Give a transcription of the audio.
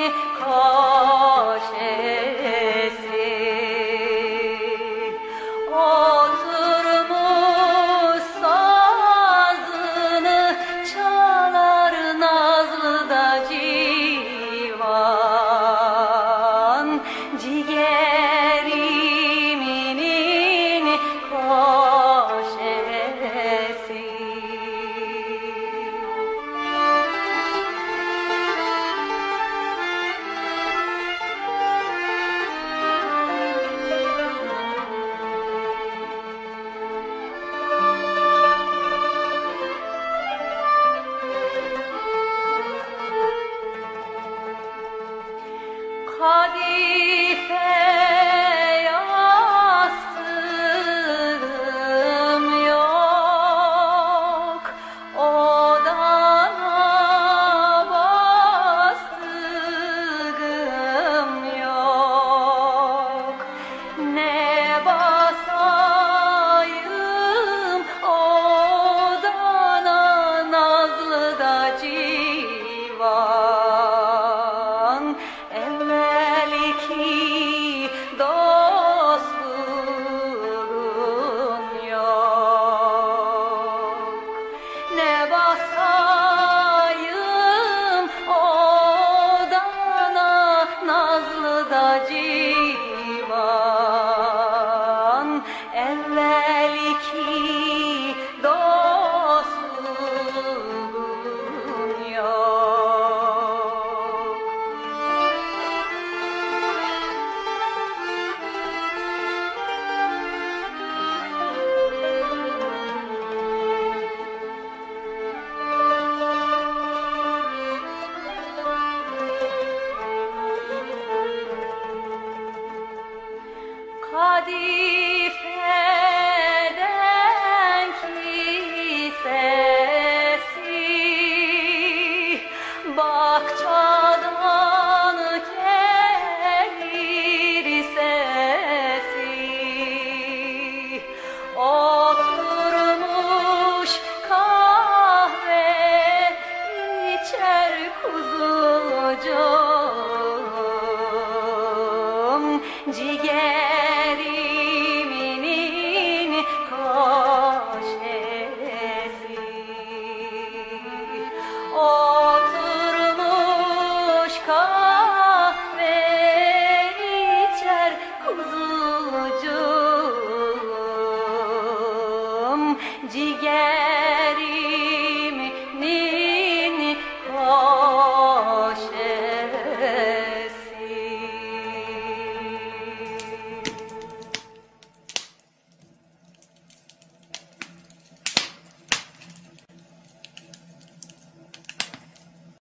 kaşesi. Oturmuş sazını çalar nazlı da civan, ciğerimin kaşesi. Kadife yastığım yok, odana bastığım yok. Ne basayım odana nazlı da civan, evvelki dostluğun yok. Ne basayım odana nazlı da civan, evvelki dostluğun yok. Kadifeden kisesi, bahçadan gelir sesi. Oturmuş kahve içer kuzucuğum, ciğerimin kaşesi. Oturmuş kahve içer kuzucuğum, ciğerimin